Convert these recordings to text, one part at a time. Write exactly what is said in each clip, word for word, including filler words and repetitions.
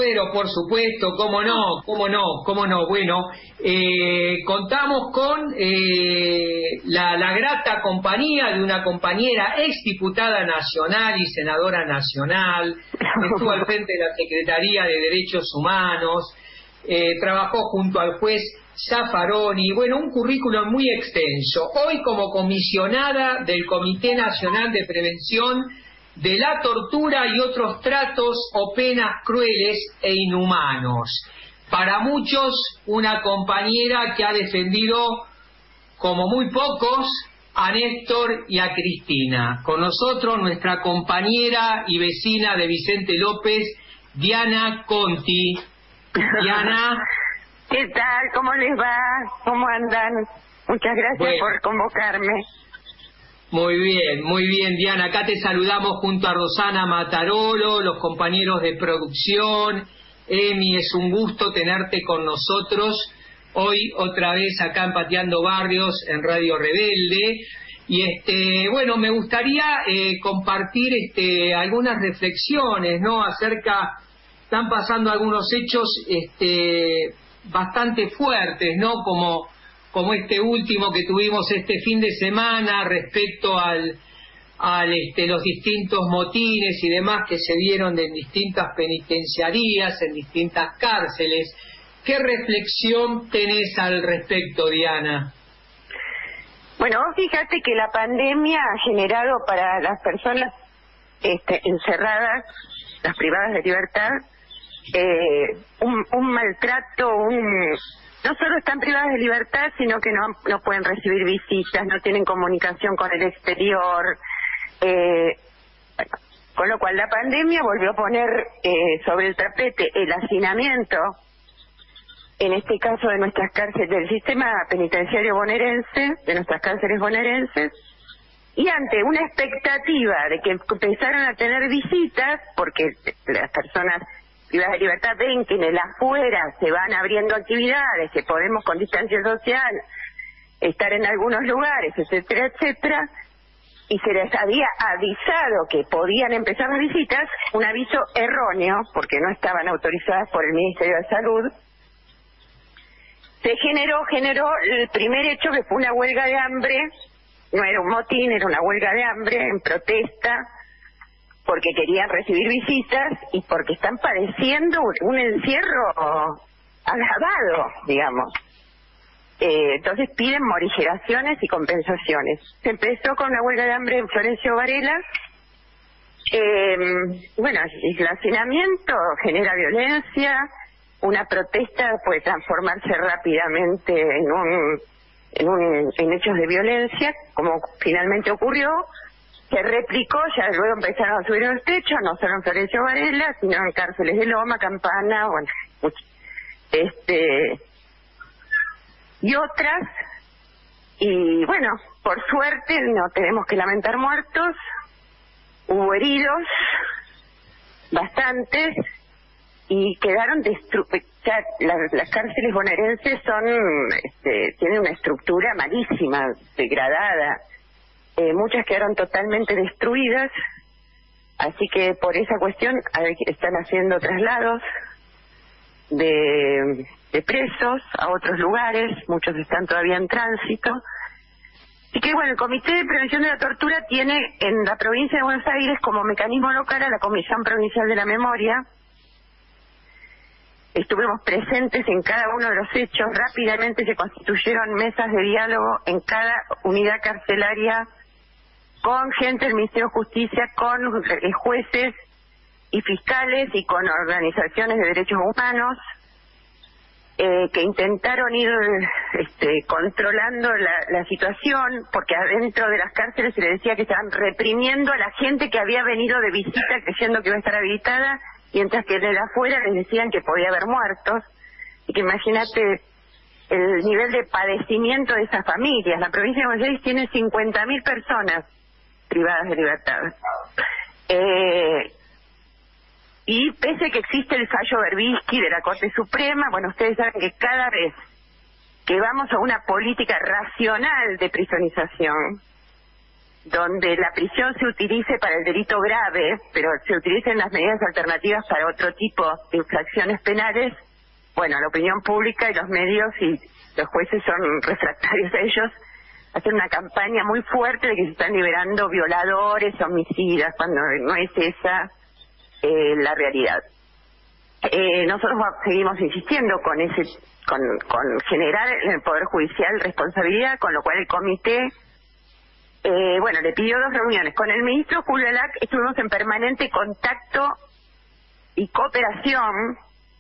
Pero por supuesto, cómo no, cómo no, cómo no. Bueno, eh, contamos con eh, la, la grata compañía de una compañera exdiputada nacional y senadora nacional, estuvo al frente de la Secretaría de Derechos Humanos, eh, trabajó junto al juez Zaffaroni, bueno, un currículum muy extenso. Hoy como comisionada del Comité Nacional de Prevención de la Tortura y otros tratos o penas crueles e inhumanos. Para muchos, una compañera que ha defendido, como muy pocos, a Néstor y a Cristina. Con nosotros, nuestra compañera y vecina de Vicente López, Diana Conti. Diana. ¿Qué tal? ¿Cómo les va? ¿Cómo andan? Muchas gracias bueno. por convocarme. Muy bien, muy bien, Diana. Acá te saludamos junto a Rosana Matarolo, los compañeros de producción. Emi, es un gusto tenerte con nosotros hoy otra vez acá en Pateando Barrios en Radio Rebelde. Y este, bueno, me gustaría eh, compartir este, algunas reflexiones, ¿no? Acerca, están pasando algunos hechos este, bastante fuertes, ¿no? Como como este último que tuvimos este fin de semana respecto al, al este, los distintos motines y demás que se dieron en distintas penitenciarías, en distintas cárceles. ¿Qué reflexión tenés al respecto, Diana? Bueno, fíjate que la pandemia ha generado para las personas este, encerradas, las privadas de libertad, eh, un, un maltrato, un... No solo están privadas de libertad, sino que no, no pueden recibir visitas, no tienen comunicación con el exterior. Eh, bueno, con lo cual la pandemia volvió a poner eh, sobre el tapete el hacinamiento, en este caso de nuestras cárceles, del sistema penitenciario bonaerense, de nuestras cárceles bonaerenses, y ante una expectativa de que empezaran a tener visitas, porque las personas privadas de libertad ven que en el afuera se van abriendo actividades, que podemos con distancia social estar en algunos lugares, etcétera, etcétera, y se les había avisado que podían empezar las visitas, un aviso erróneo, porque no estaban autorizadas por el Ministerio de Salud, se generó, generó el primer hecho, que fue una huelga de hambre, no era un motín, era una huelga de hambre en protesta, porque querían recibir visitas y porque están padeciendo un encierro agravado, digamos. Eh, entonces piden morigeraciones y compensaciones. Se empezó con la huelga de hambre en Florencio Varela. Eh, bueno, el hacinamiento genera violencia, una protesta puede transformarse rápidamente en un, en un, en hechos de violencia, como finalmente ocurrió. Se replicó, ya luego empezaron a subir en el techo, no solo en Florencio Varela, sino en cárceles de Loma, Campana, bueno, este, y otras. Y bueno, por suerte no tenemos que lamentar muertos, hubo heridos, bastantes, y quedaron destruidas. Las, las cárceles bonaerenses son, este, tienen una estructura malísima, degradada. Eh, muchas quedaron totalmente destruidas, así que por esa cuestión hay, están haciendo traslados de, de presos a otros lugares, muchos están todavía en tránsito. Así que bueno, el Comité de Prevención de la Tortura tiene en la provincia de Buenos Aires como mecanismo local a la Comisión Provincial de la Memoria. Estuvimos presentes en cada uno de los hechos, rápidamente se constituyeron mesas de diálogo en cada unidad carcelaria, con gente del Ministerio de Justicia, con jueces y fiscales y con organizaciones de derechos humanos eh, que intentaron ir este, controlando la, la situación, porque adentro de las cárceles se le decía que estaban reprimiendo a la gente que había venido de visita creyendo que iba a estar habilitada, mientras que de afuera les decían que podía haber muertos. Y que imagínate el nivel de padecimiento de esas familias. La provincia de Buenos Aires tiene cincuenta mil personas privadas de libertad. Eh, y pese a que existe el fallo Berbisky de la Corte Suprema, bueno, ustedes saben que cada vez que vamos a una política racional de prisonización, donde la prisión se utilice para el delito grave, pero se utilicen las medidas alternativas para otro tipo de infracciones penales, bueno, la opinión pública y los medios y los jueces son refractarios a ellos, hacen una campaña muy fuerte de que se están liberando violadores, homicidas, cuando no es esa eh, la realidad. Eh, nosotros seguimos insistiendo con ese, con, con generar en el Poder Judicial responsabilidad, con lo cual el comité, eh, bueno, le pidió dos reuniones. Con el ministro Julio Lac estuvimos en permanente contacto y cooperación,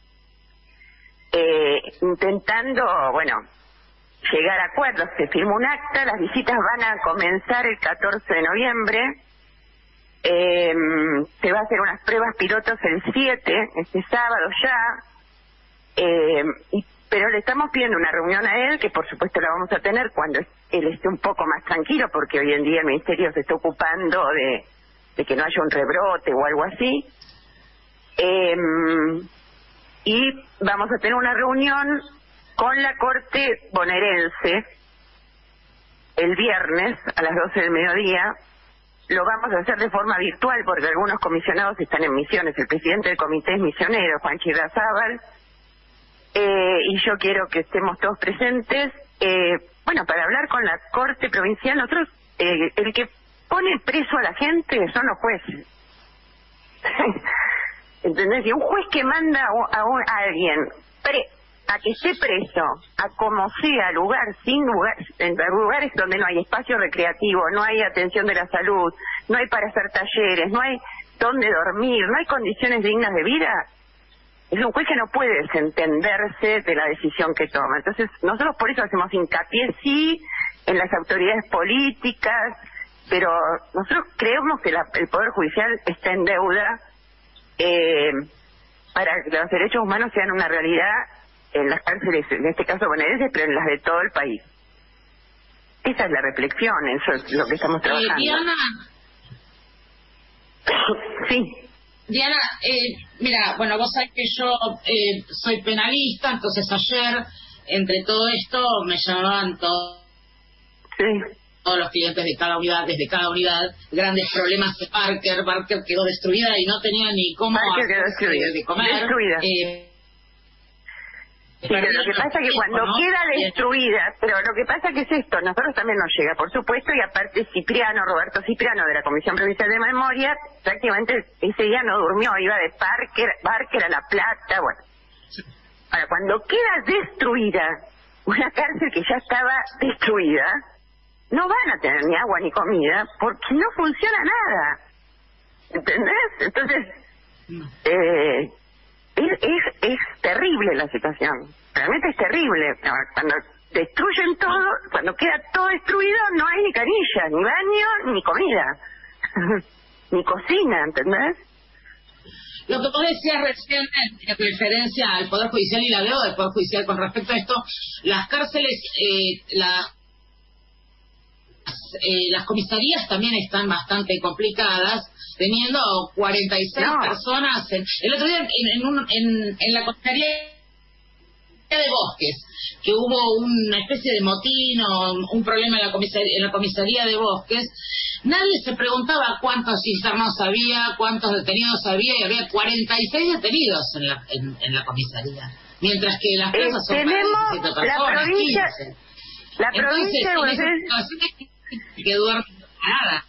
eh, intentando, bueno, llegar a acuerdos. Se firmó un acta, las visitas van a comenzar el catorce de noviembre, eh, se va a hacer unas pruebas pilotos el siete, este sábado ya, eh, y, pero le estamos pidiendo una reunión a él, que por supuesto la vamos a tener cuando él esté un poco más tranquilo, porque hoy en día el Ministerio se está ocupando de, de que no haya un rebrote o algo así, eh, y vamos a tener una reunión con la Corte bonaerense el viernes a las doce del mediodía. Lo vamos a hacer de forma virtual porque algunos comisionados están en misiones. El presidente del comité es misionero, Juan Chirrazábal, eh, y yo quiero que estemos todos presentes, eh, bueno, para hablar con la Corte Provincial. Nosotros, eh, el que pone preso a la gente son los jueces. ¿Entendés? Y un juez que manda a, un, a, un, a alguien pre a que esté preso, a como sea, lugar, sin lugar, en lugares donde no hay espacio recreativo, no hay atención de la salud, no hay para hacer talleres, no hay donde dormir, no hay condiciones dignas de vida, es un juez que no puede desentenderse de la decisión que toma. Entonces, nosotros por eso hacemos hincapié, sí, en las autoridades políticas, pero nosotros creemos que la, el Poder Judicial está en deuda eh, para que los derechos humanos sean una realidad en las cárceles, en este caso bonaerenses, pero en las de todo el país. Esa es la reflexión, eso es lo que estamos trabajando. Eh, Diana. Sí. Diana, eh, mira, bueno, vos sabés que yo eh, soy penalista, entonces ayer, entre todo esto, me llamaban todos, sí. todos los clientes de cada unidad, desde cada unidad, grandes problemas de Parker. Parker quedó destruida y no tenía ni cómo hacer de comer. Destruida. Eh, Sí, pero lo que pasa es que cuando ¿no? queda destruida, pero lo que pasa que es esto, nosotros también nos llega, por supuesto, y aparte Cipriano, Roberto Cipriano de la Comisión Provincial de Memoria, prácticamente ese día no durmió, iba de Parker, Parker a La Plata, bueno. Ahora, cuando queda destruida una cárcel que ya estaba destruida, no van a tener ni agua ni comida, porque no funciona nada. ¿Entendés? Entonces, eh... Es, es, es terrible la situación, realmente es terrible. Cuando destruyen todo, cuando queda todo destruido, no hay ni canilla, ni baño, ni comida, ni cocina, ¿entendés? Lo que vos decías recién en referencia al Poder Judicial y la deuda del Poder Judicial con respecto a esto, las cárceles, eh, la, eh, las comisarías también están bastante complicadas, teniendo cuarenta y seis no. personas. En, el otro día en, en, un, en, en la comisaría de Bosques, que hubo una especie de motín o un problema en la comisaría, en la comisaría de Bosques, nadie se preguntaba cuántos internos había, cuántos detenidos había, y había cuarenta y seis detenidos en la, en, en la comisaría. Mientras que las plazas eh, son tenemos para la provincia, quince. La Entonces, provincia de Buenos Aires que duerme nada.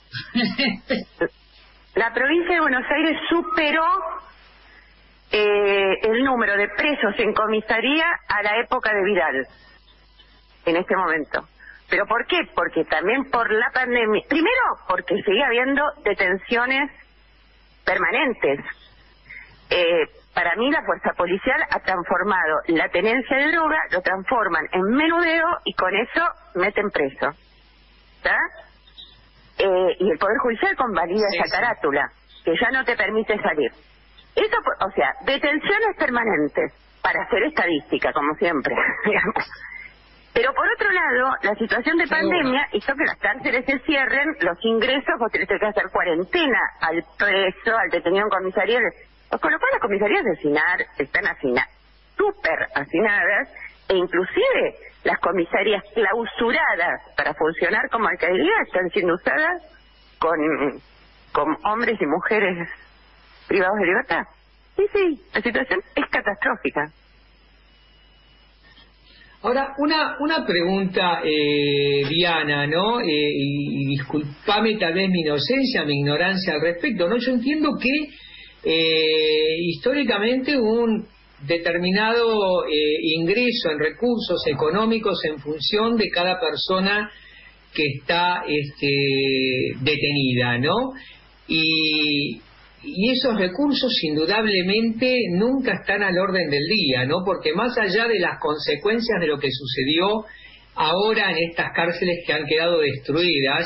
La provincia de Buenos Aires superó eh, el número de presos en comisaría a la época de Vidal, en este momento. ¿Pero por qué? Porque también por la pandemia. Primero, porque sigue habiendo detenciones permanentes. Eh, para mí la fuerza policial ha transformado la tenencia de droga, lo transforman en menudeo y con eso meten preso. ¿Está? Eh, y el Poder Judicial convalida sí, esa sí. carátula, que ya no te permite salir. Eso, o sea, detenciones permanentes para hacer estadística, como siempre, digamos. Pero por otro lado, la situación de Seguro. pandemia hizo que las cárceles se cierren, los ingresos, vos tenés que hacer cuarentena al preso, al detenido en comisaría, con lo cual las comisarías de Sinar están hacinadas, súper hacinadas, e inclusive las comisarías clausuradas para funcionar como alcaldía están siendo usadas con, con hombres y mujeres privados de libertad. Sí, sí, la situación es catastrófica. Ahora, una una pregunta, eh, Diana, ¿no? Eh, y, y disculpame tal vez mi inocencia, mi ignorancia al respecto, ¿no? Yo entiendo que eh, históricamente un determinado eh, ingreso en recursos económicos en función de cada persona que está este, detenida, ¿no? Y, y esos recursos indudablemente nunca están al orden del día, ¿no? Porque más allá de las consecuencias de lo que sucedió ahora en estas cárceles que han quedado destruidas,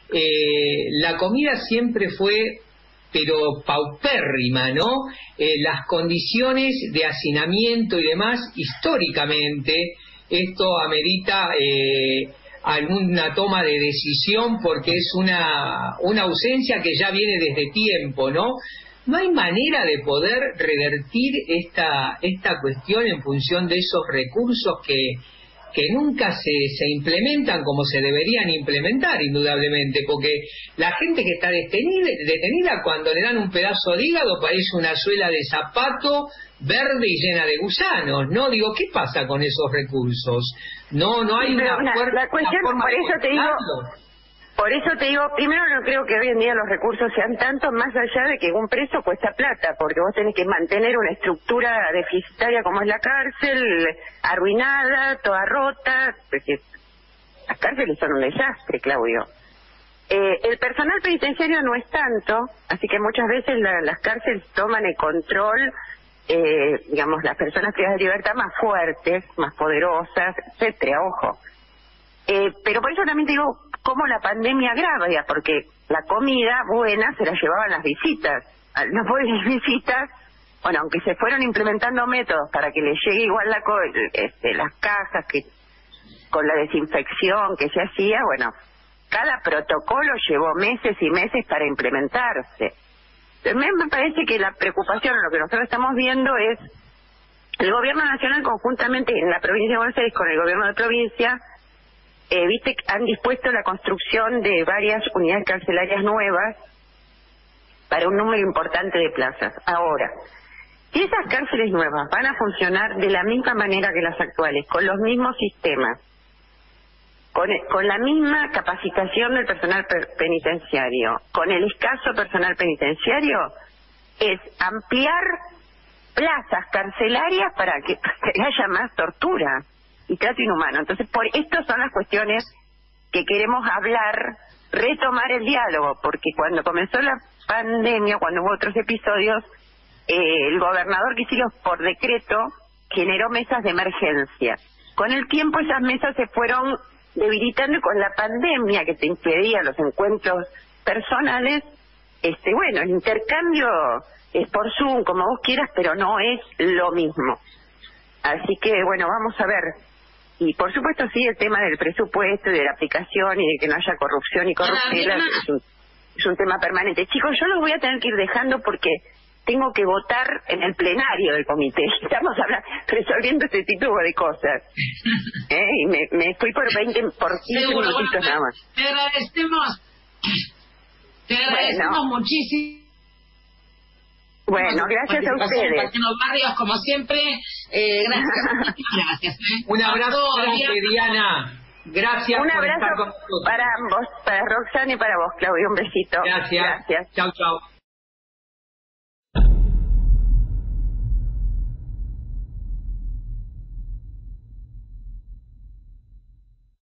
eh, la comida siempre fue pero paupérrima, ¿no? Eh, las condiciones de hacinamiento y demás, históricamente, esto amerita eh, alguna toma de decisión porque es una, una ausencia que ya viene desde tiempo, ¿no? ¿No hay manera de poder revertir esta, esta cuestión en función de esos recursos que, que nunca se, se implementan como se deberían implementar, indudablemente? Porque la gente que está detenida, detenida cuando le dan un pedazo de hígado parece una suela de zapato verde y llena de gusanos, ¿no? Digo, ¿qué pasa con esos recursos? No, no hay Pero una, una, fuerte, la cuestión, una forma por eso de te digo, controlarlo. por eso te digo, primero no creo que hoy en día los recursos sean tantos, más allá de que un preso cuesta plata, porque vos tenés que mantener una estructura deficitaria como es la cárcel, arruinada, toda rota, porque las cárceles son un desastre, Claudio. Eh, el personal penitenciario no es tanto, así que muchas veces la, las cárceles toman el control, eh, digamos, las personas privadas de libertad más fuertes, más poderosas, etcétera, ojo. Eh, pero por eso también te digo cómo la pandemia agrava, ya, porque la comida buena se la llevaban las visitas. Al no poder ir visitas, bueno, aunque se fueron implementando métodos para que les llegue igual la co este, las cajas, que con la desinfección que se hacía, bueno, cada protocolo llevó meses y meses para implementarse. Entonces, me parece que la preocupación, lo que nosotros estamos viendo es el gobierno nacional conjuntamente en la provincia de Buenos Aires con el gobierno de provincia, eh, viste, han dispuesto la construcción de varias unidades carcelarias nuevas para un número importante de plazas. Ahora, si esas cárceles nuevas van a funcionar de la misma manera que las actuales, con los mismos sistemas, con, con la misma capacitación del personal penitenciario, con el escaso personal penitenciario, es ampliar plazas carcelarias para que, que haya más tortura y trato inhumano. Entonces, por esto son las cuestiones que queremos hablar, retomar el diálogo, porque cuando comenzó la pandemia, cuando hubo otros episodios, eh, el gobernador Kicillof, por decreto, generó mesas de emergencia. Con el tiempo esas mesas se fueron debilitando, y con la pandemia que te impedía los encuentros personales, este bueno, el intercambio es por Zoom, como vos quieras, pero no es lo mismo. Así que, bueno, vamos a ver. Y por supuesto, sí, el tema del presupuesto y de la aplicación y de que no haya corrupción y corruptela es un, es un tema permanente. Chicos, yo los voy a tener que ir dejando porque tengo que votar en el plenario del comité. Estamos hablando, resolviendo este tipo de cosas. ¿Eh? Y me, me fui por veinte, por quince Seguro, minutitos bueno, nada más. Te agradecemos, te agradecemos Bueno. muchísimo. Bueno, gracias a ustedes. Martino Barrios, como siempre, eh, gracias. gracias ¿eh? Un abrazo A todos, grande, Diana. Gracias Un por abrazo estar con nosotros. para ambos, para Roxana y para vos, Claudio. Un besito. Gracias. Gracias. Chau, chau.